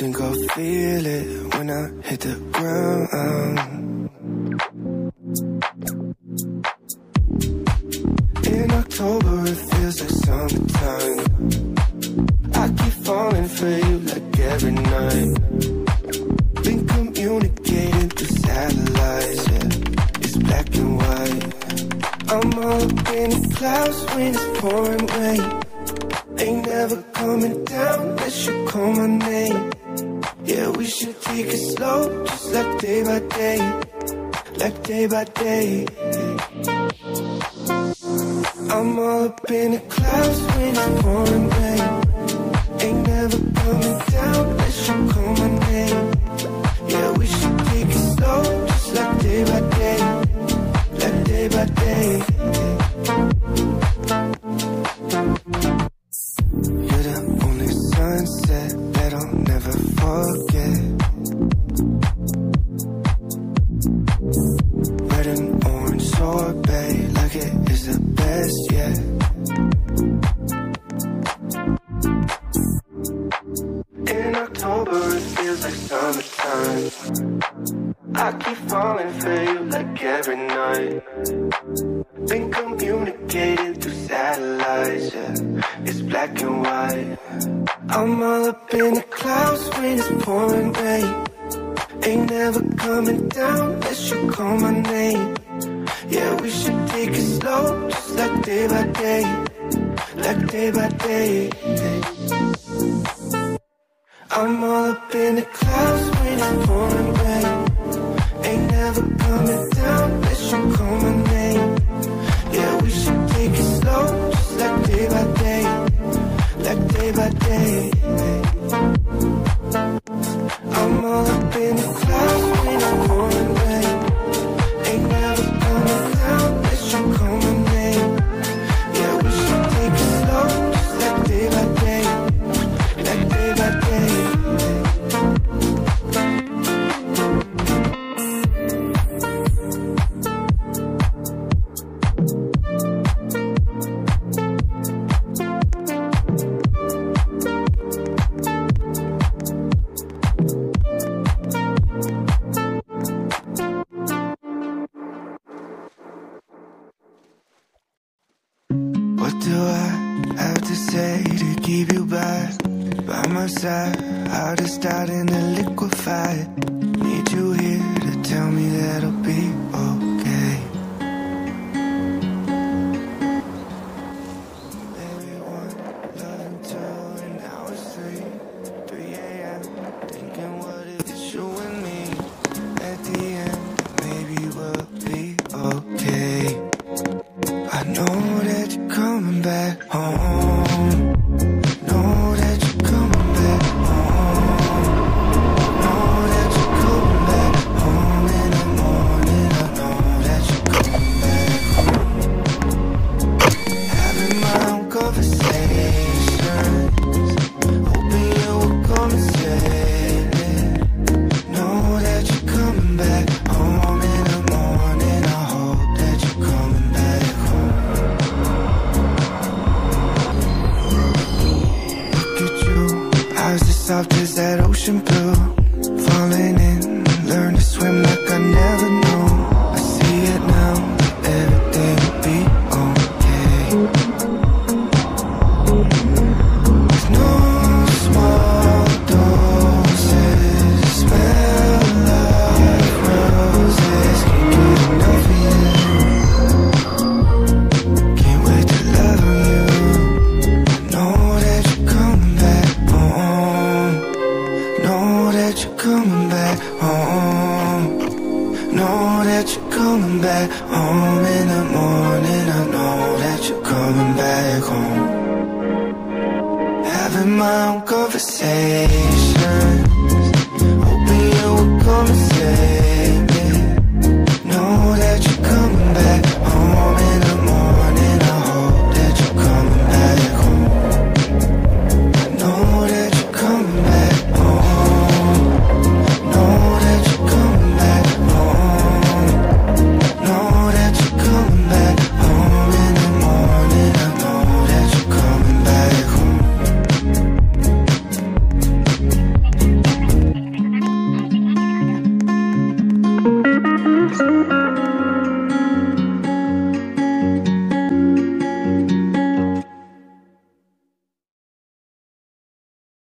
think I'll feel it when I hit the ground. In October it feels like summertime. I keep falling for you like every night. Been communicating through satellites, yeah. It's black and white. I'm all up in the clouds when it's pouring rain. Ain't never coming down unless you call my name. Yeah, we should take it slow, just like day by day. Like day by day. I'm all up in the clouds when it's pouring rain. Ain't never coming down unless you call my name. Yeah, we should take it slow, just like day by day. Like day by day. You're the only sunset that I'll never forget. Red and orange sorbet, like it is the best yet. In October it feels like summertime. I keep falling for you like every night. Been communicating through satellites, yeah. It's black and white. I'm all up in the clouds when it's pouring rain. Ain't never coming down unless you call my name. Yeah, we should take it slow, just like day by day. Like day by day. I'm all up in the clouds when it's pouring rain. Ain't never coming down unless you call my name. Yeah, we should take it slow, just like day by day. Like day by day. I'm all up in the clouds when it's pouring rain. Ain't never coming down unless you call my name. Yeah, we should take it slow, just like day by day. Like day by day. What do I have to say to keep you by my side? Heart is starting to liquefy. Need you here to tell me that I'll be okay. Everyone loving two and now it's 3 a.m. Thinking what if it's you and me? At the end, maybe we'll be okay. I know that you're coming back home. Know that you're coming back home. Know that you're coming back home in the morning. I know that you're coming back home. Having my own conversations, hoping you will come and say it. Know that you're coming back home in the morning. I hope that you're coming back home. Look at you, eyes as soft as that ocean blue. Falling in, learn to swim like I never knew. I see it now, everything will be okay. There's no small doses, smell like roses. Can't get enough of you. Can't wait to love you. Know that you're coming back home. Know that you're coming back home. Know that you're coming back home in the morning. I know that you're coming back home. Having my own conversation,